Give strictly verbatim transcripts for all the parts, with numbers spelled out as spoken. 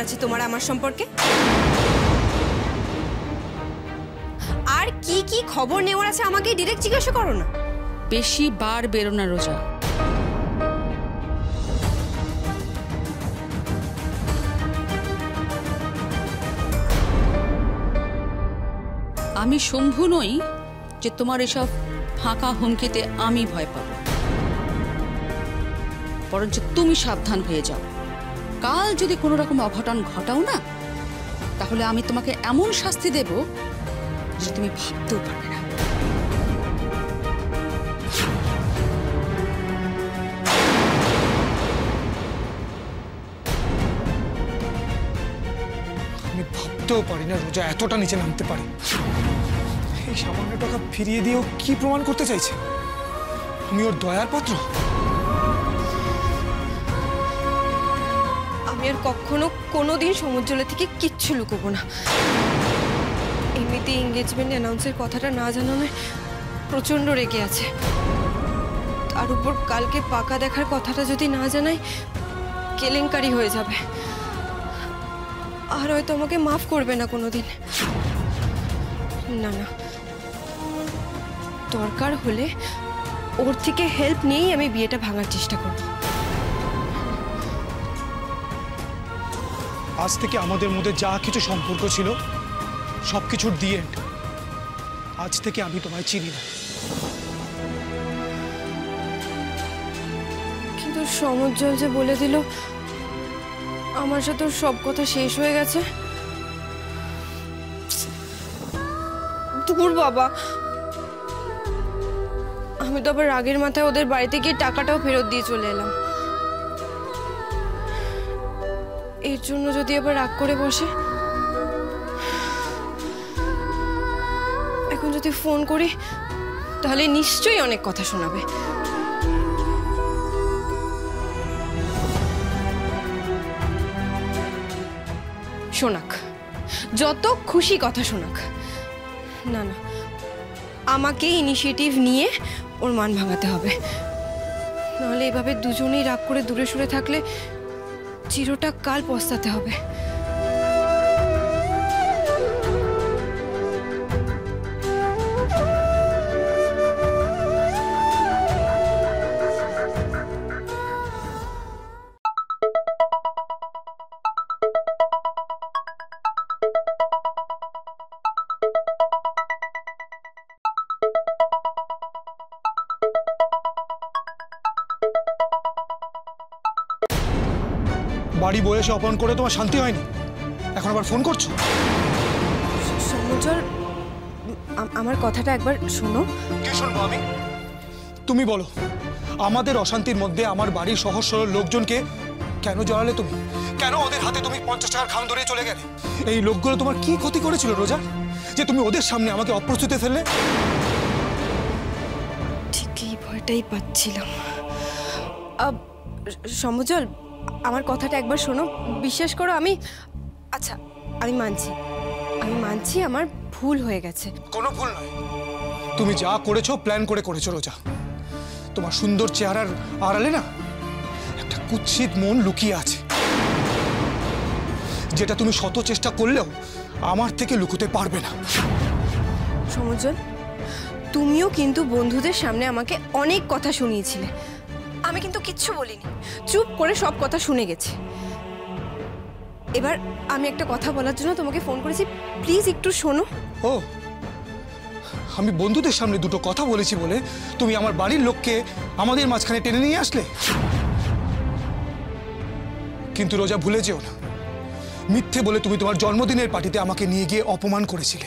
আছে তোমার আমার সম্পর্কে? আর কি কি খবর নেওয়ার আছে আমাকে ডাইরেক্ট জিজ্ঞাসা করো না। বেশি বার বেরো না রোজা। আমি শম্ভু নই যে তোমার এসব ফাঁকা হুমকিতে আমি ভয় পাব, বরঞ্চ তুমি সাবধান হয়ে যাও। কাল যদি কোনো রকম অঘটন ঘটাও না, তাহলে আমি তোমাকে এমন শাস্তি দেব যে তুমি ভাবতেও পারবে না। আমি ভাবতেও পারি না রোজা এতটা নিচে নামতে পারে। এই সামান্য টাকা ফিরিয়ে দিয়েও কি প্রমাণ করতে চাইছে? আমি ওর দয়ার পাত্র? আমি আর কখনো কোনোদিন সমুজ্জ্বলের থেকে কিচ্ছু লুকোবো না। এমনিতে এঙ্গেজমেন্ট অ্যানাউন্সের কথাটা না জানানোয় প্রচন্ড রেগে আছে। তার উপর কালকে পাকা দেখার কথাটা যদি না জানাই, কেলেঙ্কারি হয়ে যাবে, আর হয়তো আমাকে মাফ করবে না কোনোদিন। না না, দরকার হলে ওর থেকে হেল্প নিয়েই আমি বিয়েটা ভাঙার চেষ্টা করব। আজ থেকে আমাদের মধ্যে যা কিছু সম্পর্ক ছিল সবকিছুর দি এন্ড। আজ থেকে আমি তোমায় চিনি না। কিন্তু সমুজ্জ্বল যে বলে দিল আমার সাথে সব কথা শেষ হয়ে গেছে। দূর বাবা, আমি তো আবার রাগের মাথায় ওদের বাড়িতে গিয়ে টাকাটাও ফেরত দিয়ে চলে এলাম। এর জন্য যদি আবার রাগ করে বসে, এখন যদি ফোন করি তাহলে নিশ্চয়ই অনেক কথা শোনাবে। শোনাক, যত খুশি কথা শোনাক। না না, আমাকে ইনিশিয়েটিভ নিয়ে ওর মান ভাঙাতে হবে, নাহলে এভাবে দুজনেই রাগ করে দূরে সরে থাকলে চিরটা কাল পস্তাতে হবে। বাড়ি বয়ে এসে অপমান করে তোমার শান্তি হয়নি, এখন আবার ফোন করছো? সমুজ্জ্বল, আমার কথাটা একবার শোনো। কি শুনবো আমি? তুমি বলো, আমাদের অশান্তির মধ্যে আমার বাড়ির সহজ সরল লোকজনকে কেন জড়ালে তুমি? কেন ওদের হাতে তুমি পঞ্চাশ টাকার খাম ধরে চলে গেলে? এই লোকগুলো তোমার কি ক্ষতি করেছিল রোজা, যে তুমি ওদের সামনে আমাকে অপ্রস্তুতে ফেললে? ঠিক এই ভয়টাই পাচ্ছিলাম। সমুজ্জ্বল, আমার কথাটা একবার শোনো, বিশ্বাস করো। আমি আচ্ছা আমি মানছি, আমি মানছি আমার ভুল হয়ে গেছে। কোনো ভুল নয়, তুমি যা করেছো প্ল্যান করে করেছো রোজা। তোমার সুন্দর চেহারার আড়ালে না একটা কুৎসিত মন লুকিয়ে আছে, যেটা তুমি শত চেষ্টা করলেও আমার থেকে লুকোতে পারবে না। সমুজ্জ্বল, তুমিও কিন্তু বন্ধুদের সামনে আমাকে অনেক কথা শুনিয়েছিলে, আমি কিন্তু কিচ্ছু বলিনি, চুপ করে সব কথা শুনে গেছি। এবার আমি একটা কথা বলার জন্য তোমাকে ফোন করেছি, প্লিজ একটু শোনো। ও, আমি বন্ধুদের সামনে দুটো কথা বলেছি বলে তুমি আমার বাড়ির লোককে আমাদের মাঝখানে টেনে নিয়ে আসলে? কিন্তু রোজা, ভুলে যেও না, মিথ্যে বলে তুমি তোমার জন্মদিনের পার্টিতে আমাকে নিয়ে গিয়ে অপমান করেছিলে।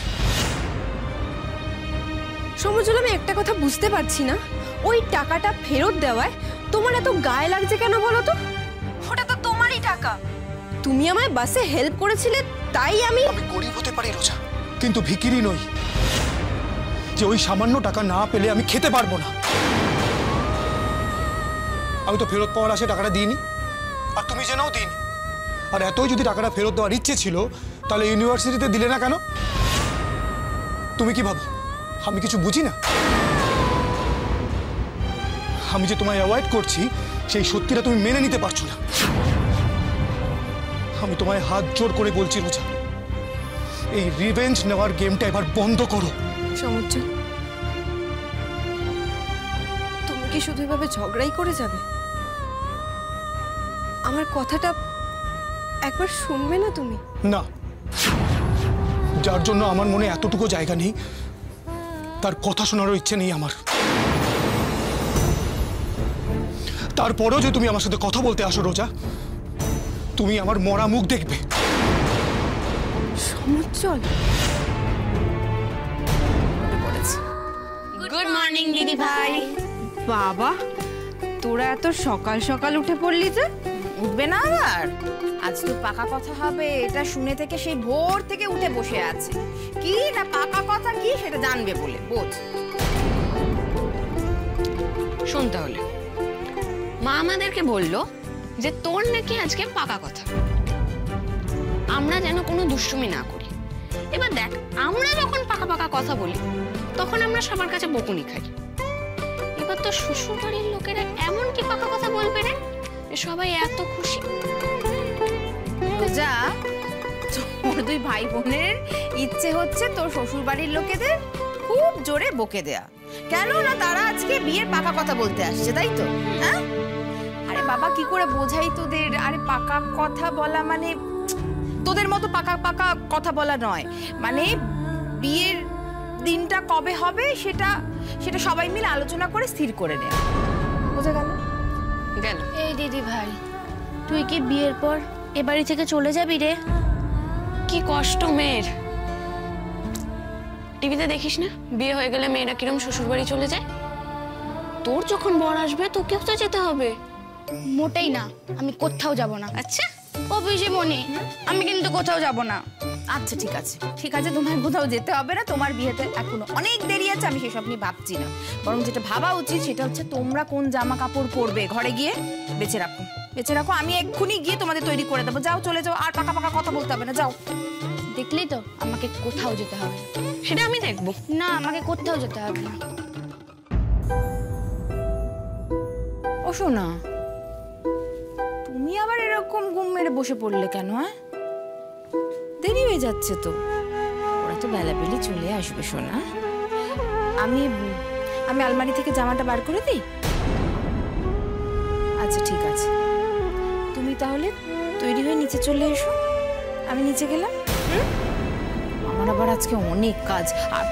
সমুজ্জ্বল, আমি একটা কথা বুঝতে পারছি না, ওই টাকাটা ফেরত দেওয়ায় তোমার এত গায়ে লাগছে কেন বলো তো? ওটা তো তোমারই টাকা, তুমি আমায় বাসে হেল্প করেছিলে, তাই আমি আমি গরিব হতে পারি রোজা, কিন্তু ভিখিরি নই যে ওই সামান্য টাকা না পেলে আমি খেতে পারবো না। আমি তো ফেরত পাওয়ার আশে টাকাটা দিইনি, আর তুমি জেনেও দিইনি। আর এতই যদি টাকাটা ফেরত দেওয়ার ইচ্ছে ছিল, তাহলে ইউনিভার্সিটিতে দিলে না কেন? তুমি কি ভাবো আমি কিছু বুঝি না? আমি যে তোমায় অ্যাভয়েড করছি সেই সত্যিটা তুমি মেনে নিতে পারছো না। আমি তোমায় হাত জোর করে বলছি রোজা, এই রিভেঞ্জ নেওয়ার গেমটা এবার বন্ধ করো। সমুজ্জ্বল, তুমি কি শুধু এভাবে ঝগড়াই করে যাবে? আমার কথাটা একবার শুনবে না তুমি? না, যার জন্য আমার মনে এতটুকু জায়গা নেই তার কথা শোনারও ইচ্ছে নেই আমার। তারপরেও যে তুমি আমার সাথে কথা বলতে আসো রোজা, তুমি আমার মরা মুখ দেখবে। সমুজ্জ্বল, গুড মর্নিং দিদি ভাই। বাবা তোরা এত সকাল সকাল উঠে পড়লি যে? উঠবে না আবার? আজ তো পাকা কথা হবে এটা শুনে থেকে সেই ভোর থেকে উঠে বসে আছে। কি না পাকা কথা কি সেটা জানবে বলে, বোঝ। শোন তাহলে, মা আমাদেরকে বললো যে তোর নাকি আজকে পাকা কথা, আমরা যেন কোনো দুষ্টুমি না করি। এবার দেখ, আমরা যখন পাকা পাকা কথা বলি তখন আমরা সবার কাছে বকুনি খাই। এবার তো শ্বশুর বাড়ির লোকেরা এমন কি পাকা কথা বলবে রে, সবাই এত খুশি। রোজা, তোর দুই ভাই বোনের ইচ্ছে হচ্ছে তোর শ্বশুর বাড়ির লোকেদের খুব জোরে বকে দেয়া। কেন না তারা আজকে বিয়ের পাকা কথা বলতে আসছে, তাই তো? হ্যাঁ, আরে বাবা কি করে বোঝাই তোদের? আরে পাকা কথা বলা মানে তোদের মতো পাকা পাকা কথা বলা নয়, মানে বিয়ের দিনটা কবে হবে সেটা সেটা সবাই মিলে আলোচনা করে স্থির করে নেয়। বোঝা গেল? গেল। এই দিদি ভাই, তুই কি বিয়ের পর এ বাড়ি থেকে চলে যাবি রে? কি কষ্ট মেয়ের। টিভিতে দেখিস না বিয়ে হয়ে গেলে মেয়েরা কিরম শ্বশুর বাড়ি চলে যায়? তোর যখন বর আসবে তোকেও তো যেতে হবে। মোটেই না, আমি কোথাও যাব না। আচ্ছা, ও পিসিমণি, আমি কিন্তু কোথাও যাব না। আচ্ছা ঠিক আছে ঠিক আছে, তোমার কোথাও যেতে হবে না। তোমার বিয়েতে এখনো অনেক দেরি আছে, আমি সেসব নিয়ে ভাবছি না। বরং যেটা ভাবা উচিত সেটা হচ্ছে তোমরা কোন জামা কাপড় পরবে ঘরে গিয়ে বেছে রাখো, বেছে রাখো। আমি এক্ষুনি গিয়ে তোমাদের তৈরি করে দেবো। যাও, চলে যাও, আর পাকা পাকা কথা বলতে হবে না, যাও। দেখলি তো, আমাকে কোথাও যেতে হবে না। সেটা আমি দেখবো। না, আমাকে কোথাও যেতে হবে না। ও শোনা, তুমি আবার এরকম ঘুম মেরে বসে পড়লে কেন? হ্যাঁ, দেরি হয়ে যাচ্ছে তো। ওরা তো বেলাবেলি চলে আসবে শোনা। আমি আমি আলমারি থেকে জামাটা বার করে দিই? আচ্ছা ঠিক আছে, তুমি তাহলে তৈরি হয়ে নিচে চলে এসো, আমি নিচে গেলাম। আমার আবার আজকে অনেক কাজ। আর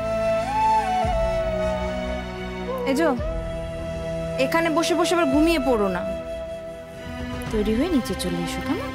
এজো, এখানে বসে বসে আবার ঘুমিয়ে পড়ো না, তৈরি হয়ে নিচে চলে এসো। কেমন?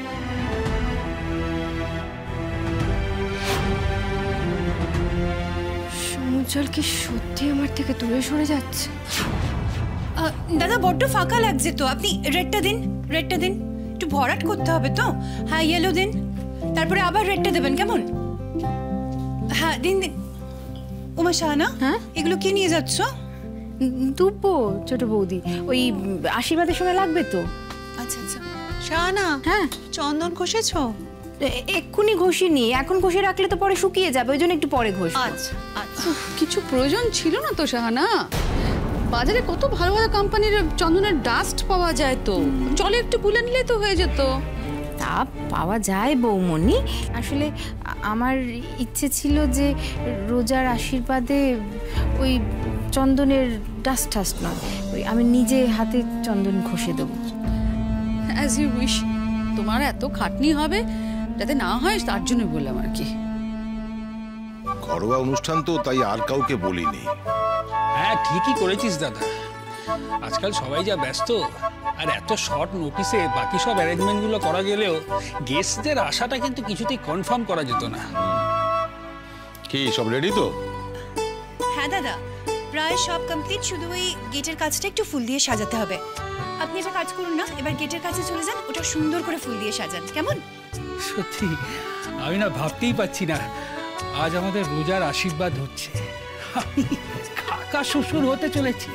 সমুজ্জ্বল কি সত্যি আমার থেকে দূরে সরে যাচ্ছে? দাদা বড্ড ফাঁকা লাগছে তো, আপনি রেডটা দিন, রেডটা দিন। একটু ভরাট করতে হবে তো। হ্যাঁ, ইয়েলো দিন, তারপরে আবার রেডটা দেবেন, কেমন? হ্যাঁ দিন দিন। ওমা শাহানা, হ্যাঁ? এগুলো কি নিয়ে যাচ্ছ? দুব্বো ছোট বৌদি, ওই আশীর্বাদের সময় লাগবে তো। আচ্ছা আচ্ছা। শাহানা, হ্যাঁ, চন্দন ঘষেছো? এ- এক্ষুনি ঘষিনি, এখন ঘষে রাখলে তো পরে শুকিয়ে যাবে, ওই জন্য একটু পরে ঘষ। আচ্ছা আচ্ছা। কিছু প্রয়োজন ছিল না তো শাহানা। বাজারে কত ভালো ভালো কোম্পানির চন্দনের ডাস্ট পাওয়া যায়, তো চলে একটু গুলে নিলে তো হয়ে যেত। তা পাওয়া যায় বৌমনি, আসলে আ- আমার ইচ্ছে ছিল যে রোজার আশীর্বাদে ওই চন্দনের ডাস্ট টাস্ট নয়, ওই আমি নিজে হাতে চন্দন ঘষে দেবো। As you wish. তোমার এত খাটনি হবে যাতে না হয় তার জন্য বললাম আর কি। ঘরোয়া অনুষ্ঠান তো, তাই আর কাউকে বলিনি। হ্যাঁ ঠিকই করেছিস দাদা, আজকাল সবাই যা ব্যস্ত, আর এত শর্ট নোটিসে বাকি সব অ্যারেঞ্জমেন্টগুলো করা গেলেও গেস্টদের আশাটা কিন্তু কিছুতেই কনফার্ম করা যেত না। কি সব রেডি তো? হ্যাঁ দাদা, প্রায় সব কমপ্লিট, শুধু ওই গেটের কাজটা একটু ফুল দিয়ে সাজাতে হবে। আপনি একটা কাজ করুন না, এবার গেটের কাছে চলে যান, ওটা সুন্দর করে ফুল দিয়ে সাজান, কেমন? সত্যি আমি না ভাবতেই পাচ্ছি না আজ আমাদের রোজার আশীর্বাদ হচ্ছে, আমি কাকা শ্বশুর হতে চলেছি।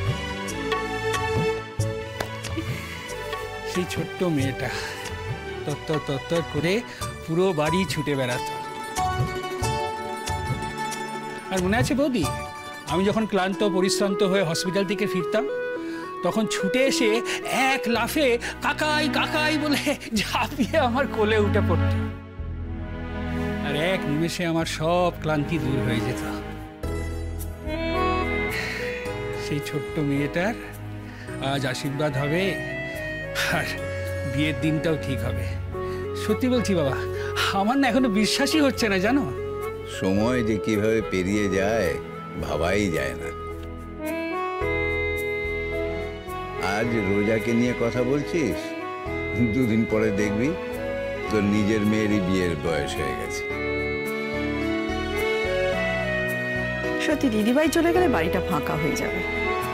সেই ছোট্ট মেয়েটা তত্তর তত্তর করে পুরো বাড়ি ছুটে বেড়াতো। আর মনে আছে বৌদি, আমি যখন ক্লান্ত পরিশ্রান্ত হয়ে হসপিটাল থেকে ফিরতাম তখন ছুটে এসে এক লাফে কাকাই কাকাই বলে ঝাঁপিয়ে আমার কোলে উঠে পড়ত, আর এক নিমেষে আমার সব ক্লান্তি দূর হয়ে যেত। সেই ছোট্ট মেয়েটার আজ আশীর্বাদ হবে, আর বিয়ের দিনটাও ঠিক হবে। সত্যি বলছি বাবা, আমার না এখনো বিশ্বাসই হচ্ছে না, জানো। সময় যে কিভাবে পেরিয়ে যায় ভাবাই যায় না। আজ রোজাকে নিয়ে কথা বলছিস, দুদিন পরে দেখবি তোর নিজের মেয়েরই বিয়ের বয়স হয়ে গেছে। সত্যি দিদিভাই চলে গেলে বাড়িটা ফাঁকা হয়ে যাবে।